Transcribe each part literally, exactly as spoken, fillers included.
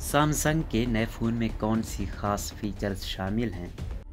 Samsung के नए phone में कौन सी खास फीचर्स शामिल हैं?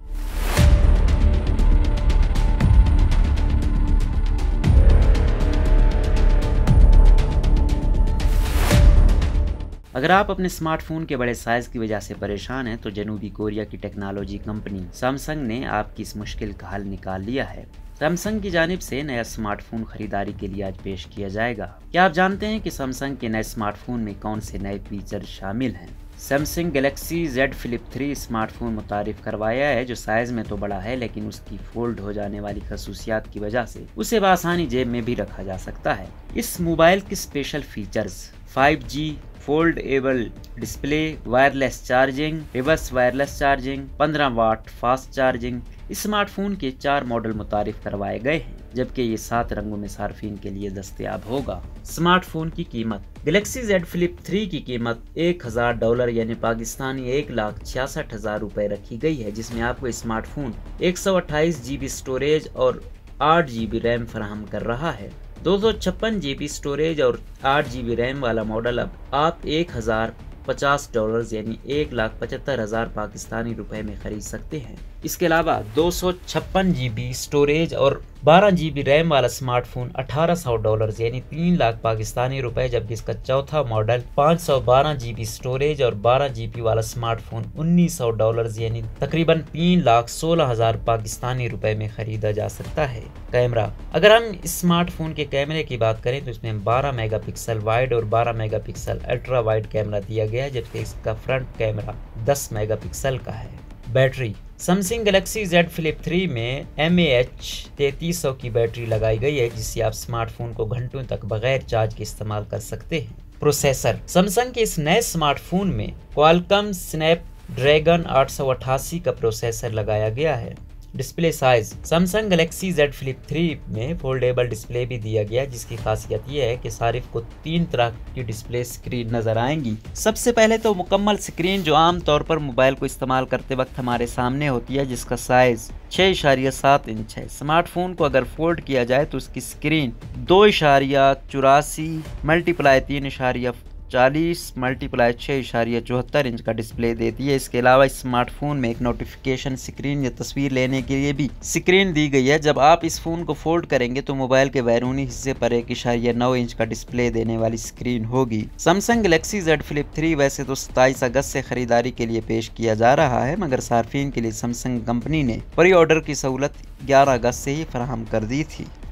अगर आप अपने स्मार्टफोन के बड़े साइज़ की वजह से परेशान हैं तो जनूबी कोरिया की टेक्नोलॉजी कंपनी सैमसंग ने आपकी इस मुश्किल का हल निकाल लिया है। सैमसंग की जानिब से नया स्मार्टफोन खरीदारी के लिए आज पेश किया जाएगा। क्या आप जानते हैं कि सैमसंग के नए स्मार्टफोन में कौन से नए फीचर शामिल हैं? Samsung Galaxy Z flip three smartphone मुतारिफ करवाया है, जो साइज में तो बड़ा है लेकिन उसकी फोल्ड हो जाने वाली खसूसियात की वजह से उसे बआसानी जेब में भी रखा जा सकता है। इस मोबाइल के special features five G foldable display, wireless charging, reverse wireless charging, पंद्रह वाट फास्ट चार्जिंग। स्मार्टफोन के चार मॉडल मुतारिफ करवाए गए हैं, जबकि ये सात रंगों में सार्फिन के लिए दस्तयाब होगा। स्मार्टफोन की कीमत गैलेक्सी जेड फ्लिप थ्री की कीमत एक हजार डॉलर यानी पाकिस्तानी एक लाख छियासठ हजार रुपए रखी गई है, जिसमें आपको स्मार्टफोन एक सौ अट्ठाईस जी बी स्टोरेज और आठ जी बी रैम फराहम कर रहा है। दो सौ छप्पन जी बी स्टोरेज और आठ जी बी रैम वाला मॉडल अब आप एक हजार पचास डॉलर यानी एक लाख पचहत्तर हजार पाकिस्तानी रुपए में खरीद सकते हैं। इसके अलावा दो सौ छप्पन जी बी स्टोरेज और बारह जी बी रैम वाला स्मार्टफोन अठारह सौ डॉलर यानी तीन लाख पाकिस्तानी रुपए, जबकि इसका चौथा मॉडल पाँच सौ बारह जी बी स्टोरेज और बारह जी बी वाला स्मार्टफोन उन्नीस सौ डॉलर यानी तकरीबन तीन लाख सोलह हजार पाकिस्तानी रुपए में खरीदा जा सकता है। कैमरा अगर हम स्मार्टफोन के कैमरे की बात करें तो इसमें बारह मेगापिक्सल वाइड और बारह मेगापिक्सल अल्ट्रा वाइड कैमरा दिया गया है, जबकि इसका फ्रंट कैमरा दस मेगापिक्सल का है। Battery Samsung Galaxy Z flip three में एम ए एच तैंतीस सौ की बैटरी लगाई गई है, जिससे आप स्मार्टफोन को घंटों तक बगैर चार्ज के इस्तेमाल कर सकते हैं। प्रोसेसर सैमसंग के इस नए स्मार्टफोन में क्वालकॉम स्नैपड्रैगन आठ सौ अठासी का प्रोसेसर लगाया गया है। Display size Samsung Galaxy Z flip three में फोल्डेबल डिस्प्ले भी दिया गया, जिसकी खासियत यह है कि सारिफ को तीन तरह की डिस्प्ले स्क्रीन नजर आएंगी। सबसे पहले तो मुकम्मल स्क्रीन जो आम तौर पर मोबाइल को इस्तेमाल करते वक्त हमारे सामने होती है, जिसका साइज छः इशारिया सात इंच है। स्मार्टफोन को अगर फोल्ड किया जाए तो उसकी स्क्रीन दो इशारिया चौरासी मल्टीप्लाई तीन इशारिया चालीस मल्टीप्लाई छः इशारिया चौहत्तर इंच का डिस्प्ले देती है। इसके अलावा स्मार्टफोन में एक नोटिफिकेशन स्क्रीन या तस्वीर लेने के लिए भी स्क्रीन दी गई है। जब आप इस फ़ोन को फोल्ड करेंगे तो मोबाइल के बैरूनी हिस्से पर एक इशारिया नौ इंच का डिस्प्ले देने वाली स्क्रीन होगी। Samsung Galaxy Z flip three वैसे तो सत्ताईस अगस्त से खरीदारी के लिए पेश किया जा रहा है, मगर सार्फिन के लिए सैमसंग कंपनी ने प्री ऑर्डर की सहूलत ग्यारह अगस्त से ही फराहम कर दी थी।